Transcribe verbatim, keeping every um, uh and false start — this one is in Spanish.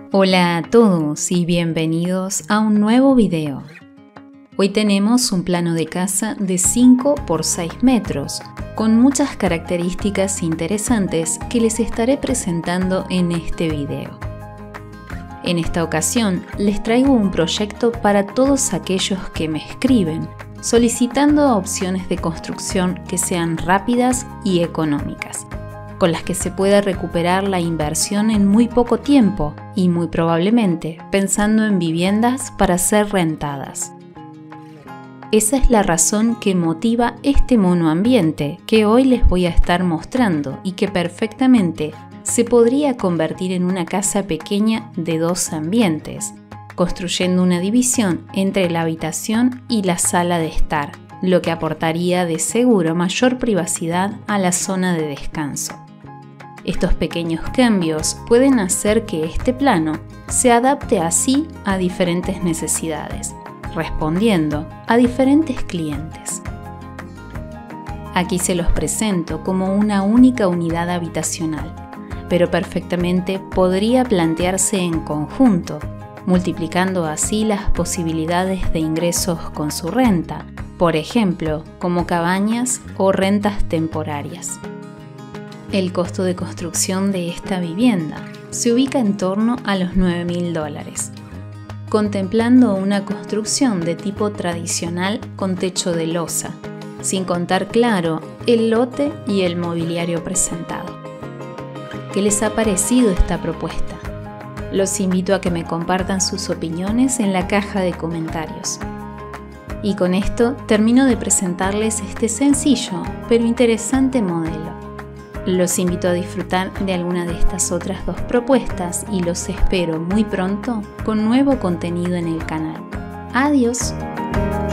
Hola a todos y bienvenidos a un nuevo video. Hoy tenemos un plano de casa de cinco por seis metros, con muchas características interesantes que les estaré presentando en este video. En esta ocasión les traigo un proyecto para todos aquellos que me escriben, solicitando opciones de construcción que sean rápidas y económicas, con las que se pueda recuperar la inversión en muy poco tiempo y muy probablemente pensando en viviendas para ser rentadas. Esa es la razón que motiva este monoambiente que hoy les voy a estar mostrando y que perfectamente se podría convertir en una casa pequeña de dos ambientes, construyendo una división entre la habitación y la sala de estar, lo que aportaría de seguro mayor privacidad a la zona de descanso. Estos pequeños cambios pueden hacer que este plano se adapte así a diferentes necesidades, respondiendo a diferentes clientes. Aquí se los presento como una única unidad habitacional, pero perfectamente podría plantearse en conjunto, multiplicando así las posibilidades de ingresos con su renta, por ejemplo, como cabañas o rentas temporarias. El costo de construcción de esta vivienda se ubica en torno a los nueve mil dólares, contemplando una construcción de tipo tradicional con techo de losa, sin contar, claro, el lote y el mobiliario presentado. ¿Qué les ha parecido esta propuesta? Los invito a que me compartan sus opiniones en la caja de comentarios. Y con esto termino de presentarles este sencillo pero interesante modelo. Los invito a disfrutar de alguna de estas otras dos propuestas y los espero muy pronto con nuevo contenido en el canal. ¡Adiós!